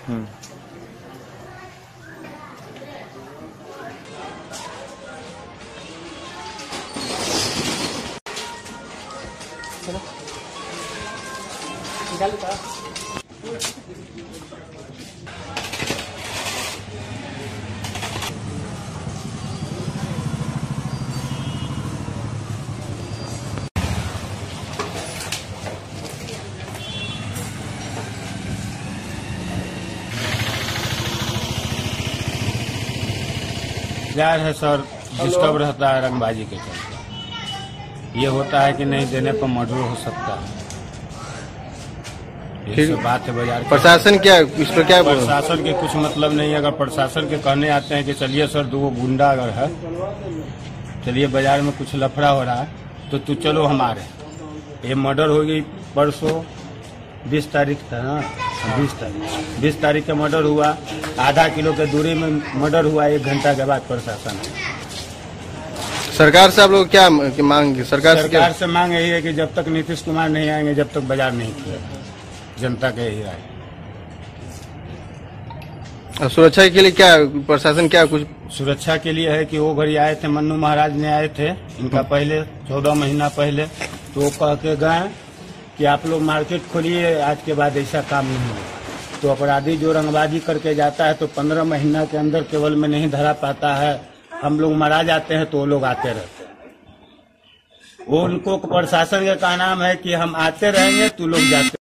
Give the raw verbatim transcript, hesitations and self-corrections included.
हम्म। यार है sir, disturb रहता है रंगबाजी के चलते। ये होता है कि नहीं देने पर मर्डर हो सकता है। ये सब बात है बाजार। प्रशासन क्या इस पर क्या बोल? प्रशासन के कुछ मतलब नहीं है। अगर प्रशासन के कहने आते हैं कि चलिए सर दो गुंडा अगर है, चलिए बाजार में कुछ लफड़ा हो रहा है तो तू चलो हमारे। ये मर्डर हो गई परसों, बीस तारीख था ना, बीस तारीख बीस तारीख का मर्डर हुआ। आधा किलो के दूरी में मर्डर हुआ। एक घंटा के बाद प्रशासन। सरकार से आप लोग क्या मांग? सरकार से सरकार से मांग यही है कि जब तक नीतीश कुमार नहीं आएंगे जब तक बाजार नहीं खुलेगा। जनता का यही राय। सुरक्षा के लिए क्या प्रशासन क्या कुछ? सुरक्षा के लिए है कि वो घड़ी आए थे, मन्नू महाराज ने आए थे इनका पहले चौदह महीना पहले, तो वो कह के गए कि आप लोग मार्केट खोलिए, आज के बाद ऐसा काम नहीं होगा। तो अपराधी जो रंगबाजी करके जाता है तो पंद्रह महीना के अंदर केवल में नहीं धरा पाता है। हम लोग मारा जाते हैं तो वो लोग आते रहते हैं। वो उनको प्रशासन का नाम है कि हम आते रहेंगे तो लोग जाते